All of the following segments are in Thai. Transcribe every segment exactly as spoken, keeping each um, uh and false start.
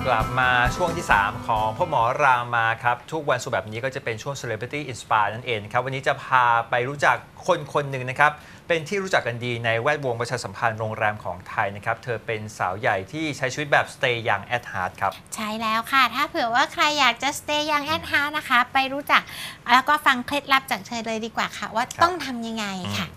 กลับมาช่วงที่ สาม ของพ่อหมอรามาครับทุกวันศุกร์แบบนี้ก็จะเป็นช่วง Celebrity Inspire นั่นเองครับวันนี้จะพาไปรู้จักคนคนหนึ่งนะครับเป็นที่รู้จักกันดีในแวดวงประชาสัมพันธ์โรงแรมของไทยนะครับเธอเป็นสาวใหญ่ที่ใช้ชีวิตแบบ Stay Young at Heart ครับใช่แล้วค่ะถ้าเผื่อว่าใครอยากจะ Stay Young at Heart นะคะไปรู้จักแล้วก็ฟังเคล็ดลับจากเธอเลยดีกว่าค่ะว่าต้องทำยังไงค่ะ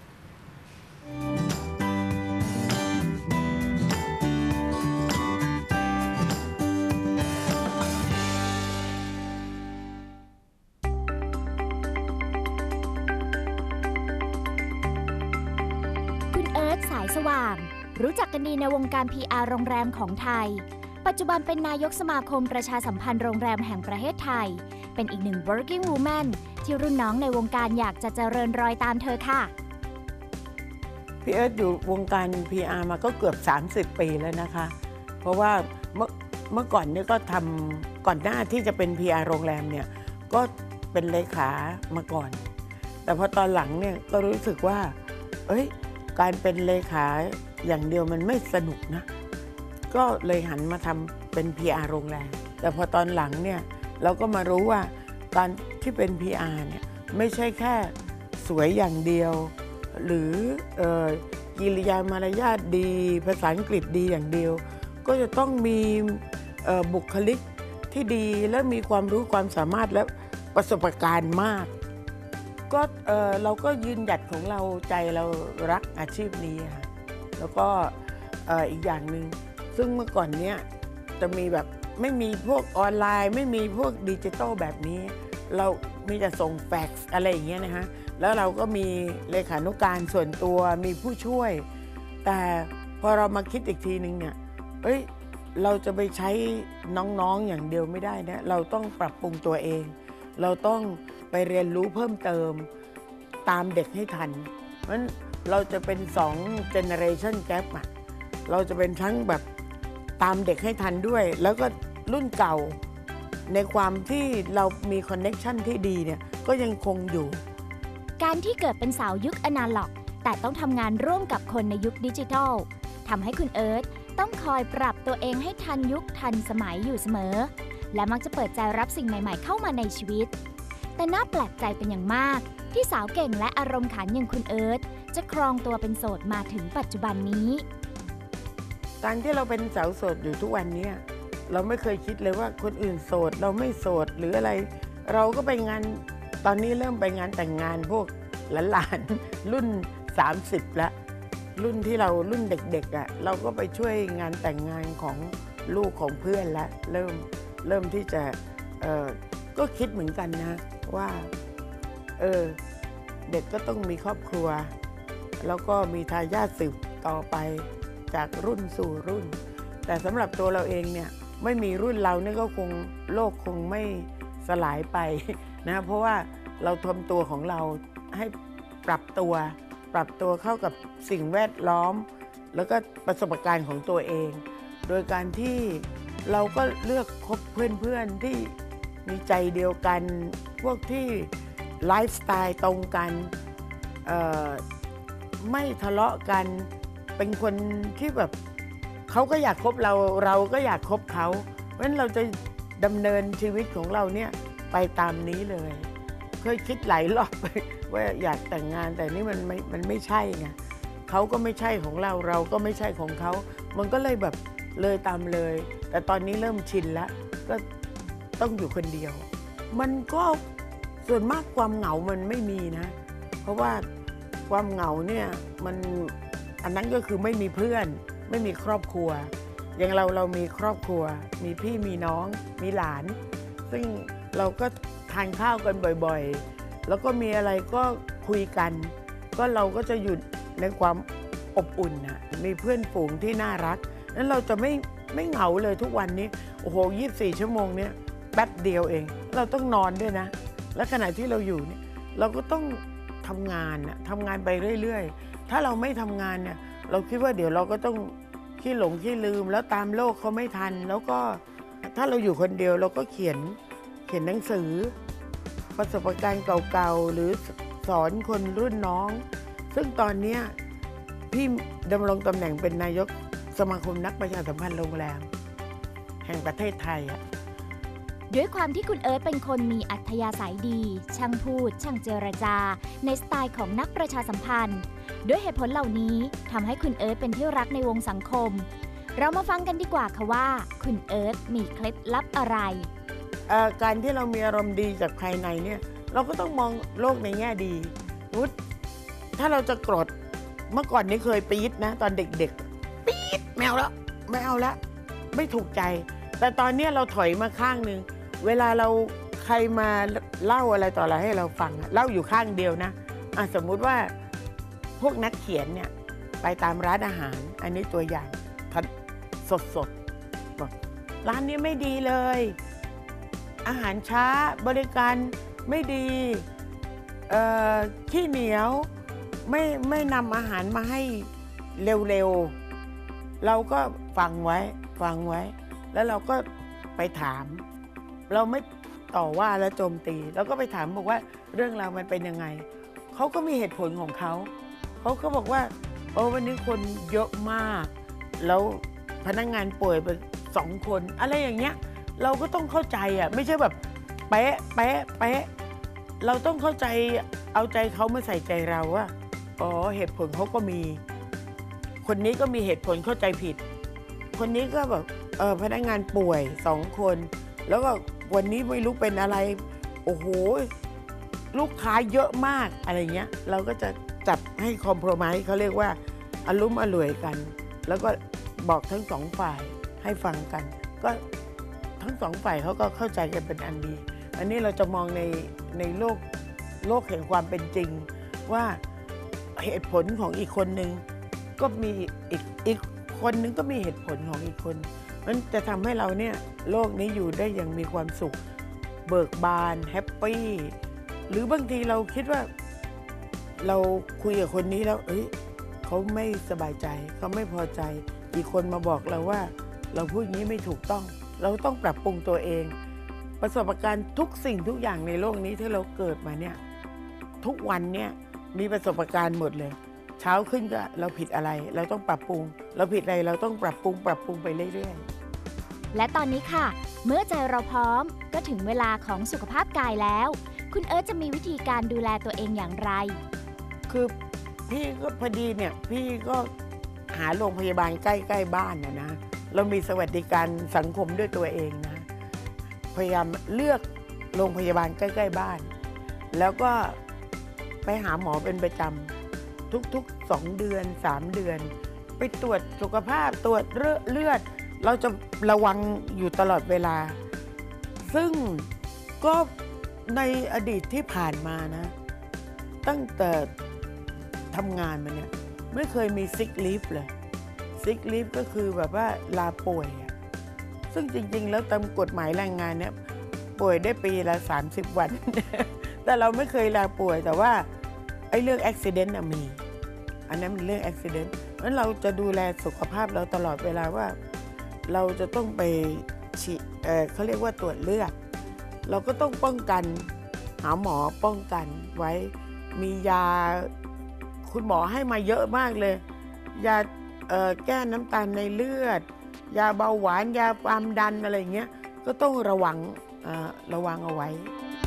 สายสว่างรู้จักกันดีในวงการ พี อาร์ โรงแรมของไทยปัจจุบันเป็นนายกสมาคมประชาสัมพันธ์โรงแรมแห่งประเทศไทยเป็นอีกหนึ่ง working woman ที่รุ่นน้องในวงการอยากจะเจริญรอยตามเธอค่ะพี่เอิร์ธอยู่วงการ พี อาร์ มาก็เกือบสามสิบปีแล้วนะคะเพราะว่าเมื่อเมื่อก่อนเนี่ยก็ทำก่อนหน้าที่จะเป็น พี อาร์ โรงแรมเนี่ยก็เป็นเลขามาก่อนแต่พอตอนหลังเนี่ยก็รู้สึกว่าเอ้ยการเป็นเลขาอย่างเดียวมันไม่สนุกนะก็เลยหันมาทำเป็น พี อาร์ โรงแรมแต่พอตอนหลังเนี่ยเราก็มารู้ว่าการที่เป็น พี อาร์ เนี่ยไม่ใช่แค่สวยอย่างเดียวหรือเอ่อกิริยามารยาทดีภาษาอังกฤษดีอย่างเดียวก็จะต้องมีเอ่อบุคลิกที่ดีและมีความรู้ความสามารถและประสบการณ์มากก็เอ่อเราก็ยืนหยัดของเราใจเรารักอาชีพนี้ค่ะแล้วก็เอ่ออีกอย่างหนึ่งซึ่งเมื่อก่อนเนี้ยจะมีแบบไม่มีพวกออนไลน์ไม่มีพวกดิจิตอลแบบนี้เรามีแต่ส่งแฟกซ์อะไรอย่างเงี้ยนะฮะแล้วเราก็มีเลขานุการส่วนตัวมีผู้ช่วยแต่พอเรามาคิดอีกทีนึงเนี่ยเอ้ยเราจะไปใช้น้องๆอย่างเดียวไม่ได้นะเราต้องปรับปรุงตัวเองเราต้องไปเรียนรู้เพิ่มเติมตามเด็กให้ทันเพราะฉะนั้นเราจะเป็นสอง generation gap อ่ะเราจะเป็นทั้งแบบตามเด็กให้ทันด้วยแล้วก็รุ่นเก่าในความที่เรามีคอนเน็กชันที่ดีเนี่ยก็ยังคงอยู่การที่เกิดเป็นสาวยุคอนาล็อกแต่ต้องทำงานร่วมกับคนในยุคดิจิทัลทำให้คุณเอิร์ธต้องคอยปรับตัวเองให้ทันยุคทันสมัยอยู่เสมอและมักจะเปิดใจรับสิ่งใหม่ๆเข้ามาในชีวิตแต่น่าแปลกใจเป็นอย่างมากที่สาวเก่งและอารมณ์ขันอย่างคุณเอิร์ธจะครองตัวเป็นโสดมาถึงปัจจุบันนี้การที่เราเป็นสาวโสดอยู่ทุกวันนี้เราไม่เคยคิดเลยว่าคนอื่นโสดเราไม่โสดหรืออะไรเราก็ไปงานตอนนี้เริ่มไปงานแต่งงานพวกหลานๆรุ่นสามสิบแล้วรุ่นที่เรารุ่นเด็กๆอ่ะเราก็ไปช่วยงานแต่งงานของลูกของเพื่อนแล้วเริ่มเริ่มที่จะเออก็คิดเหมือนกันนะว่าเออเด็กก็ต้องมีครอบครัวแล้วก็มีทายาทสืบต่อไปจากรุ่นสู่รุ่นแต่สำหรับตัวเราเองเนี่ยไม่มีรุ่นเราเนี่ยก็คงโลกคงไม่สลายไปนะเพราะว่าเราทำตัวของเราให้ปรับตัวปรับตัวเข้ากับสิ่งแวดล้อมแล้วก็ประสบการณ์ของตัวเองโดยการที่เราก็เลือกคบเพื่อนๆที่มีใจเดียวกันพวกที่ไลฟ์สไตล์ตรงกันไม่ทะเลาะกันเป็นคนที่แบบเขาก็อยากคบเราเราก็อยากคบเขาเพราะฉะนั้นเราจะดำเนินชีวิตของเราเนี่ยไปตามนี้เลยเคยคิดหลายรอบว่าอยากแต่งงานแต่นี่มันไม่มันไม่ใช่ไงเขาก็ไม่ใช่ของเราเราก็ไม่ใช่ของเขามันก็เลยแบบเลยตามเลยแต่ตอนนี้เริ่มชินแล้วก็ต้องอยู่คนเดียวมันก็ส่วนมากความเหงามันไม่มีนะเพราะว่าความเหงาเนี่ยมันอันนั้นก็คือไม่มีเพื่อนไม่มีครอบครัวอย่างเราเรามีครอบครัวมีพี่มีน้องมีหลานซึ่งเราก็ทานข้าวกันบ่อยๆแล้วก็มีอะไรก็คุยกันก็เราก็จะอยู่ในความอบอุ่นนะมีเพื่อนฝูงที่น่ารักนั้นเราจะไม่ไม่เหงาเลยทุกวันนี้โอ้โหยี่สิบสี่ชั่วโมงเนี้ยแป๊บเดียวเองเราต้องนอนด้วยนะและขณะที่เราอยู่เนี่ยเราก็ต้องทำงานนะทำงานไปเรื่อยๆถ้าเราไม่ทำงานเนี่ยเราคิดว่าเดี๋ยวเราก็ต้องขี้หลงขี้ลืมแล้วตามโลกเขาไม่ทันแล้วก็ถ้าเราอยู่คนเดียวเราก็เขียนเขียนหนังสือประสบการณ์เก่าๆหรือสอนคนรุ่นน้องซึ่งตอนนี้พี่ดำรงตำแหน่งเป็นนายกสมาคมนักประชาสัมพันธ์โรงแรมแห่งประเทศไทยอ่ะด้วยความที่คุณเอิร์ธเป็นคนมีอัธยาศัยดี ช่างพูด ช่างเจรจา ในสไตล์ของนักประชาสัมพันธ์ ด้วยเหตุผลเหล่านี้ทำให้คุณเอิร์ธเป็นที่รักในวงสังคม เรามาฟังกันดีกว่าค่ะว่า คุณเอิร์ธมีเคล็ดลับอะไรเอ่อการที่เรามีอารมณ์ดีจากภายในเนี่ยเราก็ต้องมองโลกในแง่ดีวุฒถ้าเราจะโกรธเมื่อก่อนนี่เคยปี๊ดนะตอนเด็กๆปี๊ดไม่เอาแล้วไม่เอาแล้วไม่ถูกใจ แต่ตอนนี้เราถอยมาข้างหนึ่งเวลาเราใครมาเล่าอะไรต่ออะไรให้เราฟังเล่าอยู่ข้างเดียวนะอ่ะสมมุติว่าพวกนักเขียนเนี่ยไปตามร้านอาหารอันนี้ตัวอย่างสดสดบอกร้านนี้ไม่ดีเลยอาหารช้าบริการไม่ดีขี้เหนียวไม่ไม่นำอาหารมาให้เร็วๆเราก็ฟังไว้ฟังไว้แล้วเราก็ไปถามเราไม่ต่อว่าและโจมตีเราก็ไปถามบอกว่าเรื่องราวมันเป็นยังไงเขาก็มีเหตุผลของเขาเขาก็บอกว่าโอ้วันนี้คนเยอะมากแล้วพนักงานป่วยไปสองคนอะไรอย่างเงี้ยเราก็ต้องเข้าใจอ่ะไม่ใช่แบบเป๊ะเป๊ะเป๊ะเราต้องเข้าใจเอาใจเขามาใส่ใจเราว่าอ๋อเหตุผลเขาก็มีคนนี้ก็มีเหตุผลเข้าใจผิดคนนี้ก็แบบเออพนักงานป่วยสองคนแล้วก็วันนี้ไม่รู้เป็นอะไรโอ้โหลูกค้าเยอะมากอะไรเงี้ยเราก็จะจับให้คอมโพรไมซ์เขาเรียกว่าอารมณ์อร่วยกันแล้วก็บอกทั้งสองฝ่ายให้ฟังกันก็ทั้งสองฝ่ายเขาก็เข้าใจกันเป็นอันดีอันนี้เราจะมองในในโลกโลกแห่งความเป็นจริงว่าเหตุผลของอีกคนนึงก็มีอีกอีกคนนึงก็มีเหตุผลของอีกคนมันจะทำให้เราเนี่ยโลกนี้อยู่ได้อย่างมีความสุขเบิกบานแฮปปี้หรือบางทีเราคิดว่าเราคุยกับคนนี้แล้วเอ้ยเขาไม่สบายใจเขาไม่พอใจอีกคนมาบอกเราว่าเราพูดอย่างนี้ไม่ถูกต้องเราต้องปรับปรุงตัวเองประสบการณ์ทุกสิ่งทุกอย่างในโลกนี้ที่เราเกิดมาเนี่ยทุกวันเนี่ยมีประสบการณ์หมดเลยเช้าขึ้นก็เราผิดอะไรเราต้องปรับปรุงเราผิดอะไรเราต้องปรับปรุงปรับปรุงไปเรื่อยๆและตอนนี้ค่ะเมื่อใจเราพร้อมก็ถึงเวลาของสุขภาพกายแล้วคุณเอิร์ธจะมีวิธีการดูแลตัวเองอย่างไรคือพี่ก็พอดีเนี่ยพี่ก็หาโรงพยาบาลใกล้ๆบ้านนะนะเรามีสวัสดิการสังคมด้วยตัวเองนะพยายามเลือกโรงพยาบาลใกล้ๆบ้านแล้วก็ไปหาหมอเป็นประจำทุกๆสองเดือนสามเดือนไปตรวจสุขภาพตรวจเลือดเราจะระวังอยู่ตลอดเวลาซึ่งก็ในอดีตที่ผ่านมานะตั้งแต่ทำงานมาเนี่ยไม่เคยมีซิกลีฟเลยซิกลีฟก็คือแบบว่าลาป่วยอ่ะซึ่งจริงๆแล้วตามกฎหมายแรงงานเนี่ยป่วยได้ปีละสามสิบวัน แต่เราไม่เคยลาป่วยแต่ว่าไอ้เรื่องอุบัติเหตุน่ะมีอันนั้นเป็นเรื่องอุบัติเหตุเพราะฉะนั้นเราจะดูแลสุขภาพเราตลอดเวลาว่าเราจะต้องไปฉีดเอ่อเขาเรียกว่าตรวจเลือดเราก็ต้องป้องกันหาหมอป้องกันไว้มียาคุณหมอให้มาเยอะมากเลยยาแก้น้ำตาลในเลือดยาเบาหวานยาความดันอะไรเงี้ยก็ต้องระวังระวังเอาไว้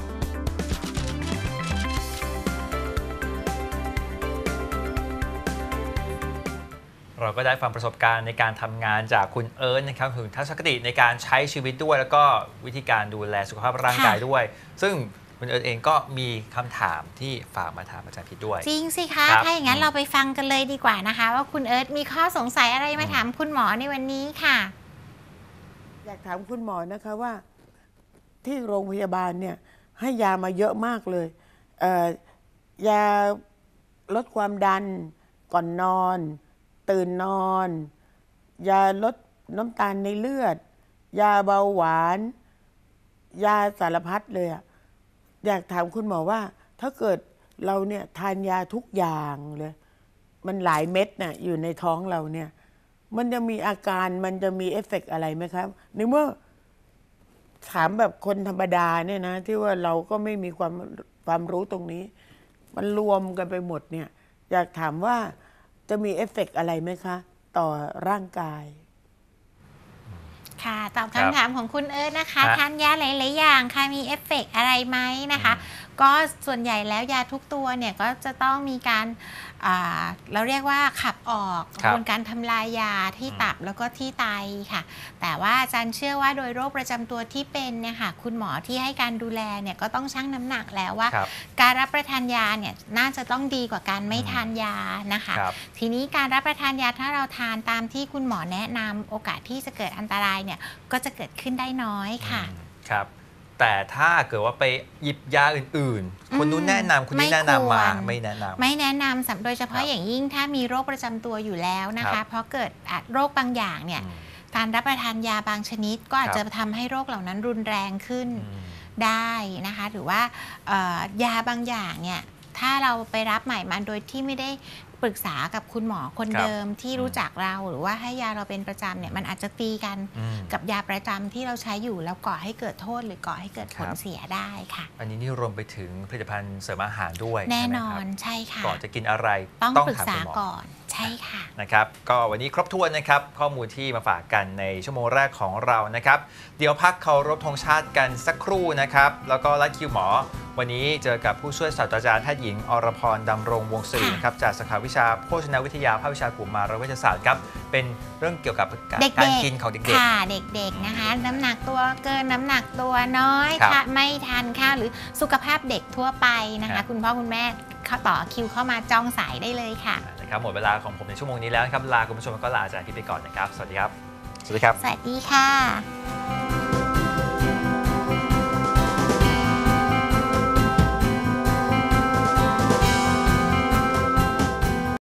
เราก็ได้ฟังประสบการณ์ในการทำงานจากคุณเอิร์ธนะครับถึงทัศนคติในการใช้ชีวิตด้วยแล้วก็วิธีการดูแลสุขภาพร่างกายด้วย ซึ่งคุณเอิร์ธเองก็มีคำถามที่ฝากมาถามอาจารย์พิษด้วยจริงสิคะถ้าอย่างนั้นเราไปฟังกันเลยดีกว่านะคะว่าคุณเอิร์ธมีข้อสงสัยอะไรมาถามคุณหมอในวันนี้ค่ะอยากถามคุณหมอนะคะว่าที่โรงพยาบาลเนี่ยให้ยามาเยอะมากเลยเอ่อยาลดความดันก่อนนอนตื่นนอนยาลดน้ำตาลในเลือดยาเบาหวานยาสารพัดเลยอะอยากถามคุณหมอว่าถ้าเกิดเราเนี่ยทานยาทุกอย่างเลยมันหลายเม็ดน่ะอยู่ในท้องเราเนี่ยมันจะมีอาการมันจะมีเอฟเฟกต์อะไรไหมครับในเมื่อถามแบบคนธรรมดาเนี่ยนะที่ว่าเราก็ไม่มีความความรู้ตรงนี้มันรวมกันไปหมดเนี่ยอยากถามว่าจะมีเอฟเฟกต์อะไรไหมคะต่อร่างกายค่ะตอบครับคำถามของคุณเอิร์ธนะคะฮะทานยาหลายๆอย่างค่ะมีเอฟเฟกต์อะไรไหมนะคะ ก็ส่วนใหญ่แล้วยาทุกตัวเนี่ยก็จะต้องมีการอ่าเราเรียกว่าขับออกกครัระบบวนการทำลายยาที่อืมตับแล้วก็ที่ไตค่ะ แต่ว่าอาจารย์เชื่อว่าโดยโรคประจำตัวที่เป็นเนี่ยค่ะคุณหมอที่ให้การดูแลเนี่ยก็ต้องชั่งน้ำหนักแล้วว่าครับการรับประทานยาเนี่ยน่าจะต้องดีกว่าการไม่ทานยานะคะครับทีนี้การรับประทานยาถ้าเราทานตามที่คุณหมอแนะนำโอกาสที่จะเกิดอันตรายเนี่ยก็จะเกิดขึ้นได้น้อยค่ะอืมครับ แต่ถ้าเกิดว่าไปหยิบยาอื่นๆ คนนู้นแนะนำคนนี้แนะนำมาไม่ควรไม่แนะนำไม่แนะนำสำโดยเฉพาะครับอย่างยิ่งถ้ามีโรคประจำตัวอยู่แล้วนะครัคะบเพราะเกิดอ่ะโรคบางอย่างเนี่ยอืมการรับประทานยาบางชนิดก็อาจครับจะทำให้โรคเหล่านั้นรุนแรงขึ้นอืมได้นะคะหรือว่าเอ่อยาบางอย่างเนี่ยถ้าเราไปรับใหม่มาโดยที่ไม่ได้ปรึกษากับคุณหมอคนครับเดิมที่อืมรู้จักเราหรือว่าให้ยาเราเป็นประจำเนี่ยมันอาจจะตีกันอืมกับยาประจำที่เราใช้อยู่แล้วก่อให้เกิดโทษหรือก่อให้เกิดผลครับเสียได้ค่ะอันนี้นี่รวมไปถึงผลิตภัณฑ์เสริมอาหารด้วยแน่ใช่ไหมนอครับนใช่ค่ะก่อนจะกินอะไรต้องปรึกถามษาคุณหมอก่อนใช่ค่ะนะครับก็วันนี้ครบถ้วนนะครับข้อมูลที่มาฝากกันในชั่วโมงแรกของเรานะครับเดี๋ยวพักเคารพธงชาติกันสักครู่นะครับแล้วก็รัดคิวหมอ วันนี้เจอกับผู้ช่วยศาสตราจารย์แพทย์หญิงอรพรดำรงวงศิริค่ะนะครับจากสาขาวิชาโภชนาวิทยาภาควิชากลุ่มมารเวชศาสตร์ครับเป็นเรื่องเกี่ยวกับการเด็กการๆกินของเด็กค่ะเด็กๆนะคะ น้ำหนักตัวเกินน้ำหนักตัวน้อยครับค่ะไม่ทานข้าวหรือสุขภาพเด็กทั่วไปนะครัคะบคุณพ่อคุณแม่เข้าต่อคิวเข้ามาจองสายได้เลยค่ะๆนะครับหมดเวลาของผมในชั่วโมงนี้แล้วนะครับลาคุณผู้ชมแล้วก็ลาอาจารย์พี่ไปก่อนนะครับสวัสดีครับสวัสดีครับสวัสดีค่ะ